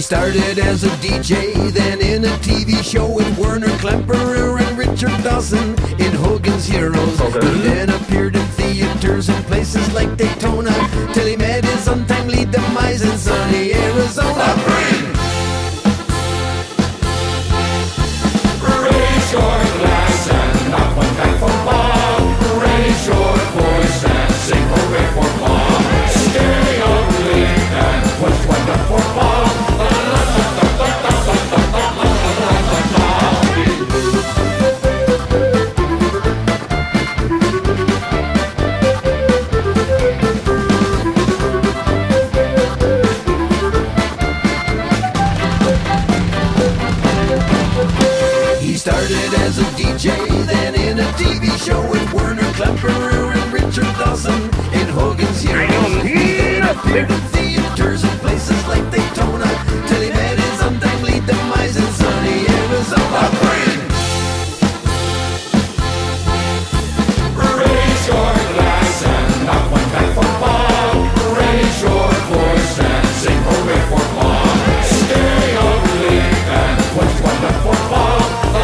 started as a DJ, then in a TV show with Werner Klemperer and Richard Dawson in Hogan's Heroes. He then appeared in theaters in places like Daytona, till he met his untimely demise in sunny Arizona. Raise your glass and knock one back for Bob. Raise your voice and sing hooray for Bob. Stay up late and push one up for Bob. He started as a DJ, then in a TV show with Werner Klemperer and Richard Dawson in Hogan's Heroes. He then appeared in theaters and places like Daytona, till he met his untimely demise in sunny Arizona. Raise your glass and knock one back for Bob. Raise your voice and sing hooray for Bob. Stay up late and push one up for Bob.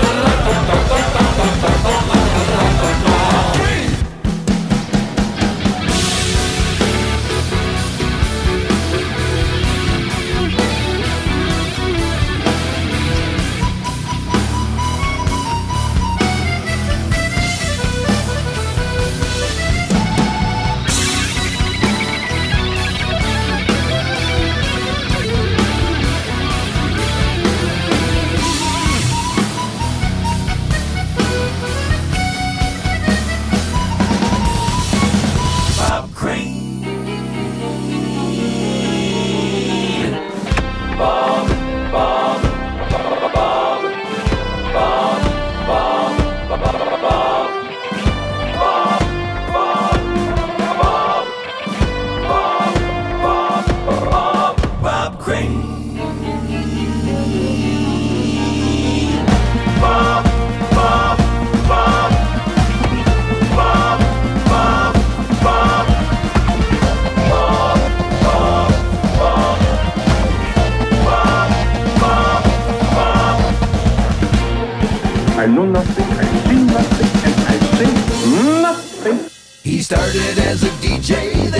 I know nothing, I see nothing, and I say nothing. He started as a DJ,